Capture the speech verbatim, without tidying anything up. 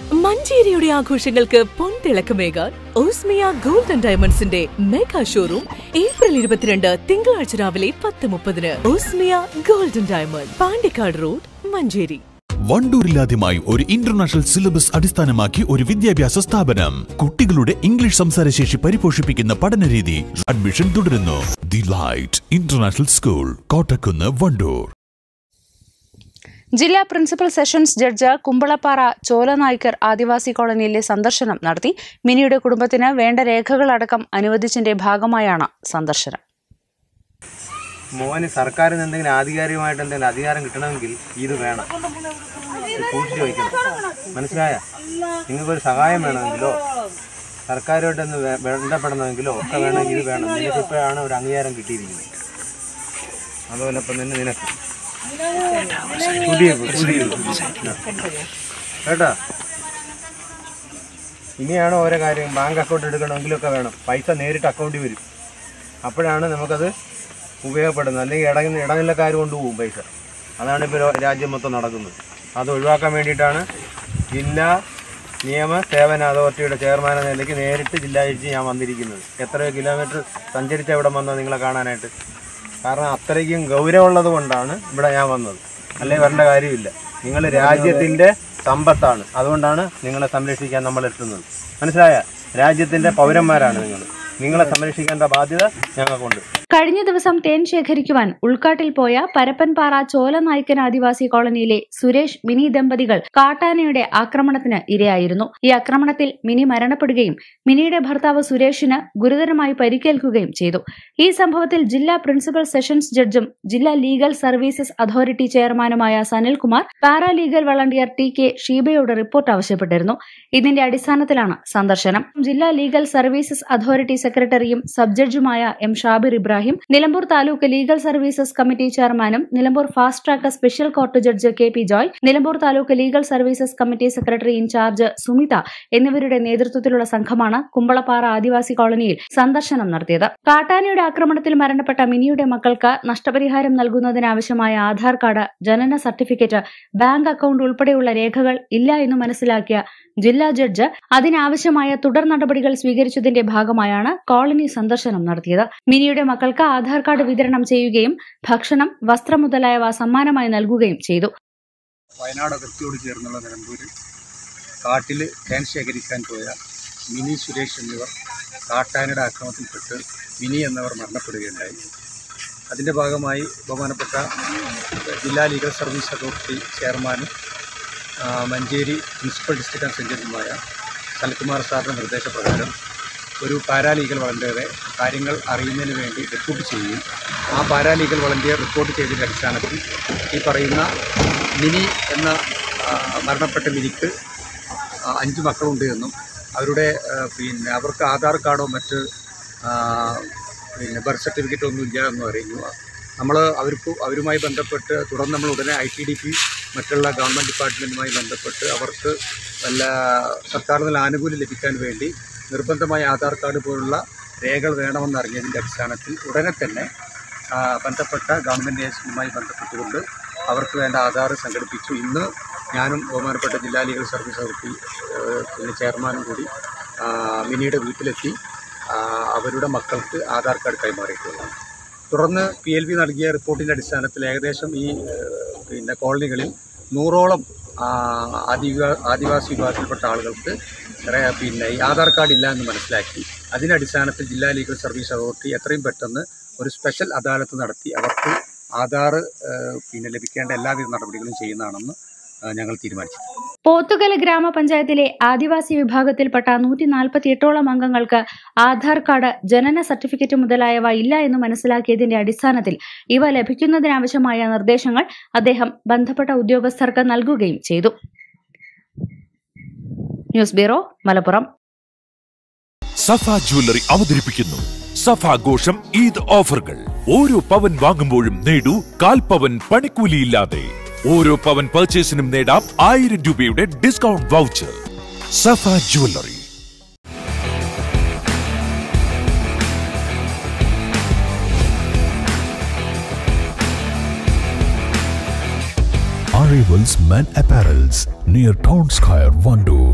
മഞ്ചേരിയുടെ ആഘോഷങ്ങൾക്ക് പൊൻതിളക്കമേകാൻ Osmia gold and ഡയമണ്ട്സിന്റെ മെഗാ ഷോറൂം ഏപ്രിൽ ഇരുപത്തിരണ്ട് തിങ്കളാഴ്ച രാവിലെ പത്ത് മുപ്പതിന് Osmia gold and diamond, Pandikkad road, Manjeri. വണ്ടൂരിലാദ്യമായി ഒരു ഇന്റർനാഷണൽ സിലബസ് അടിസ്ഥാനമാക്കി ഒരു വിദ്യാഭ്യാസ സ്ഥാപനം. കുട്ടികളുടെ ഇംഗ്ലീഷ് സംസാരശേഷി പരിപോഷിപ്പിക്കുന്ന പഠനരീതി. അഡ്മിഷൻ തുടരുന്നു. The light international school, Kottakkunnu, Vandoor. ജില്ലാ principal sessions judge Kumbalappara Cholanaikkar ആദിവാസി കോളനിയിലെ സന്ദർശനം നടത്തി. മിനിയുടെ കുടുംബത്തിന് വേണ്ട രേഖകളടക്കം അനുവദിച്ചതിന്റെ ഭാഗമായാണ് സന്ദർശനം. മോന് സർക്കാരിൽ നിന്ന് എന്തെങ്കിലും ആധികാരികമായിട്ട് എന്തെങ്കിലും അധികാരം കിട്ടണമെങ്കിൽ ഇത് വേണം, സൂക്ഷിച്ചു വയ്ക്കണം. മനസ്സിലായ? നിങ്ങൾക്കൊരു സഹായം വേണമെങ്കിലോ സർക്കാരുമായിട്ടൊന്ന് ബന്ധപ്പെടണമെങ്കിലോ ഒക്കെ വേണമെങ്കിൽ ഇത് വേണം. നിനക്കിപ്പോഴാണ് ഒരു അംഗീകാരം കിട്ടിയിരിക്കുന്നത്. അതുപോലെ ഇപ്പം തന്നെ നിനക്ക് പുതിയ പുതിയ കേട്ടോ. ഇനിയാണ് ഓരോ കാര്യം ബാങ്ക് അക്കൗണ്ട് എടുക്കണമെങ്കിലൊക്കെ വേണം. പൈസ നേരിട്ട് അക്കൗണ്ടിൽ വരും. അപ്പോഴാണ് നമുക്കത് ഉപയോഗപ്പെടുന്നത്. അല്ലെങ്കിൽ ഇടങ്ങ ഇടനിലക്കാർ കൊണ്ടുപോകും പൈസ. അതാണ് ഇപ്പോൾ രാജ്യം മൊത്തം നടക്കുന്നത്. അത് ഒഴിവാക്കാൻ വേണ്ടിയിട്ടാണ് ജില്ലാ നിയമ സേവന അതോറിറ്റിയുടെ ചെയർമാൻ എന്ന നിലയ്ക്ക് നേരിട്ട് ജില്ലാ ജഡ്ജി ഞാൻ വന്നിരിക്കുന്നത്. എത്രയോ കിലോമീറ്റർ സഞ്ചരിച്ച ഇവിടെ വന്നത് നിങ്ങളെ കാണാനായിട്ട്. കാരണം അത്രയ്ക്കും ഗൗരവമുള്ളത് കൊണ്ടാണ് ഇവിടെ ഞാൻ വന്നത്. അല്ലെങ്കിൽ വരേണ്ട കാര്യമില്ല. നിങ്ങൾ രാജ്യത്തിൻ്റെ സമ്പത്താണ്. അതുകൊണ്ടാണ് നിങ്ങളെ സംരക്ഷിക്കാൻ നമ്മൾ എത്തുന്നത്. മനസ്സിലായ? രാജ്യത്തിൻ്റെ പൗരന്മാരാണ് നിങ്ങൾ. നിങ്ങളെ സംരക്ഷിക്കേണ്ട ബാധ്യത ഞങ്ങൾക്കുണ്ട്. കഴിഞ്ഞ ദിവസം തേൻ ശേഖരിക്കുവാൻ ഉൾക്കാട്ടിൽ പോയ പരപ്പൻപാറ ചോലനായ്ക്കൻ ആദിവാസി കോളനിയിലെ സുരേഷ്, മിനി ദമ്പതികൾ കാട്ടാനയുടെ ആക്രമണത്തിന് ഇരയായിരുന്നു. ഈ ആക്രമണത്തിൽ മിനി മരണപ്പെടുകയും മിനിയുടെ ഭർത്താവ് സുരേഷിന് ഗുരുതരമായി പരിക്കേൽക്കുകയും ചെയ്തു. ഈ സംഭവത്തിൽ ജില്ലാ പ്രിൻസിപ്പൽ സെഷൻസ് ജഡ്ജും ജില്ലാ ലീഗൽ സർവീസസ് അതോറിറ്റി ചെയർമാനുമായ Sanilkumar paralegal volunteer T K ഷീബയോട് റിപ്പോർട്ട് ആവശ്യപ്പെട്ടിരുന്നു. ഇതിന്റെ അടിസ്ഥാനത്തിലാണ് സന്ദർശനം. ജില്ലാ ലീഗൽ സർവീസസ് അതോറിറ്റി സെക്രട്ടറിയും സബ് ജഡ്ജുമായ M Shabir Ibrahim, Nilambur taluk legal services committee ചെയർമാനും Nilambur fast track special court judge K P Joy, Nilambur taluk legal services committee secretary in charge Sumitha എന്നിവരുടെ നേതൃത്വത്തിലുള്ള സംഘമാണ് കുമ്പളപ്പാറ ആദിവാസി കോളനിയിൽ സന്ദർശനം നടത്തിയത്. കാട്ടാനയുടെ ആക്രമണത്തിൽ മരണപ്പെട്ട മിനിയുടെ മക്കൾക്ക് നഷ്ടപരിഹാരം നൽകുന്നതിനാവശ്യമായ ആധാർ കാർഡ്, ജനന സർട്ടിഫിക്കറ്റ്, ബാങ്ക് അക്കൌണ്ട് ഉൾപ്പെടെയുള്ള രേഖകൾ ഇല്ല എന്ന് മനസ്സിലാക്കിയ ജില്ലാ ജഡ്ജ് അതിനാവശ്യമായ തുടർ നടപടികൾ സ്വീകരിച്ചതിന്റെ ഭാഗമായാണ് കോളനി സന്ദർശനം നടത്തിയത്. മിനിയുടെ മക്കൾക്ക് ആധാർ കാർഡ് വിതരണം ചെയ്യുകയും ഭക്ഷണം, വസ്ത്രം മുതലായവ സമ്മാനമായി നൽകുകയും ചെയ്തു. വയനാട് അതിർത്തിയോട് ചേർന്നുള്ള നിലമ്പൂരിൽ കാട്ടിൽ തേൻ ശേഖരിക്കാൻ പോയ മിനി, സുരേഷ് എന്നിവർ കാട്ടാനയുടെ ആക്രമണത്തിൽപ്പെട്ട് മിനി എന്നവർ മരണപ്പെടുകയുണ്ടായി. അതിൻ്റെ ഭാഗമായി ബഹുമാനപ്പെട്ട ജില്ലാ ലീഗൽ സർവീസ് അതോറിറ്റി ചെയർമാനും മഞ്ചേരി പ്രിൻസിപ്പൽ ഡിസ്ട്രിക്ട് അസിസ്റ്റന്റുമായ സനിൽകുമാർ സാറിൻ്റെ നിർദ്ദേശപ്രകാരം ഒരു പാരാലീഗൽ വളണ്ടിയറെ കാര്യങ്ങൾ അറിയുന്നതിന് വേണ്ടി റിപ്പോർട്ട് ചെയ്യുകയും ആ പാരാലീഗൽ വളണ്ടിയർ റിപ്പോർട്ട് ചെയ്തതിൻ്റെ അടിസ്ഥാനത്തിൽ ഈ പറയുന്ന മിനി എന്ന മരണപ്പെട്ട മിനിക്ക് അഞ്ച് മക്കളുണ്ട് എന്നും അവരുടെ പിന്നെ അവർക്ക് ആധാർ കാർഡോ മറ്റ് പിന്നെ ബർത്ത് സർട്ടിഫിക്കറ്റോ ഒന്നും ഇല്ല എന്നും അറിയുന്നു. നമ്മൾ അവർക്ക് അവരുമായി ബന്ധപ്പെട്ട് തുടർന്ന് നമ്മൾ ഉടനെ ഐ ടി ഡി പി മറ്റുള്ള ഗവൺമെൻറ് ഡിപ്പാർട്ട്മെൻറ്റുമായി ബന്ധപ്പെട്ട് അവർക്ക് വല്ല സർക്കാരിൽ നിന്ന് ആനുകൂല്യം ലഭിക്കാൻ വേണ്ടി നിർബന്ധമായ ആധാർ കാർഡ് പോലുള്ള രേഖകൾ വേണമെന്നറിഞ്ഞതിൻ്റെ അടിസ്ഥാനത്തിൽ ഉടനെ തന്നെ ബന്ധപ്പെട്ട ഗവൺമെൻറ് ഏജൻസിയുമായി ബന്ധപ്പെട്ടുകൊണ്ട് അവർക്ക് വേണ്ട ആധാർ സംഘടിപ്പിച്ചു. ഇന്ന് ഞാനും ബഹുമാനപ്പെട്ട ജില്ലാ ലീഗൽ സർവീസ് അതോറിറ്റി പിന്നെ ചെയർമാനും കൂടി മിനിയുടെ വീട്ടിലെത്തി അവരുടെ മക്കൾക്ക് ആധാർ കാർഡ് കൈമാറിയിട്ടുള്ളതാണ്. തുടർന്ന് പി എൽ ബി നൽകിയ റിപ്പോർട്ടിൻ്റെ അടിസ്ഥാനത്തിൽ ഏകദേശം ഈ പിന്നെ കോളനികളിൽ നൂറോളം ആദിവാ ആദിവാസി വിഭാഗത്തിൽപ്പെട്ട ആളുകൾക്ക് പിന്നെ ഈ ആധാർ കാർഡ് ഇല്ല എന്ന് മനസ്സിലാക്കി അതിൻ്റെ അടിസ്ഥാനത്തിൽ ജില്ലാ ലീഗൽ സർവീസ് അതോറിറ്റി എത്രയും പെട്ടെന്ന് ഒരു സ്പെഷ്യൽ അദാലത്ത് നടത്തി അവർക്ക് ആധാർ പിന്നെ ലഭിക്കേണ്ട എല്ലാവിധ നടപടികളും ചെയ്യുന്നതാണെന്ന് ഞങ്ങൾ തീരുമാനിച്ചു. പോത്തുകൽ ഗ്രാമപഞ്ചായത്തിലെ ആദിവാസി വിഭാഗത്തിൽപ്പെട്ട നൂറ്റി നാൽപ്പത്തി എട്ടോളം അംഗങ്ങൾക്ക് ആധാർ കാർഡ്, ജനന സർട്ടിഫിക്കറ്റ് മുതലായവ ഇല്ല എന്ന് മനസ്സിലാക്കിയതിന്റെ അടിസ്ഥാനത്തിൽ ഇവ ലഭിക്കുന്നതിനാവശ്യമായ നിർദ്ദേശങ്ങൾ അദ്ദേഹം ബന്ധപ്പെട്ട ഉദ്യോഗസ്ഥർക്ക് നൽകുകയും ചെയ്തു. News bureau, Malappuram. Safa jewellery അവതരിപ്പിക്കുന്നു സഫാഘോഷം ഈദ് ഓഫറുകൾ. ഓരോ പവൻ വാങ്ങുമ്പോഴും നേടൂ കാൽ പവൻ പണിക്കൂലിയില്ലാതെ. ഓരോ പവൻ പർച്ചേസിനും നേടാം ആയിരം രൂപയുടെ discount voucher. Safa jewellery. Arrivals Men Apparels near Town Square, Vandoor.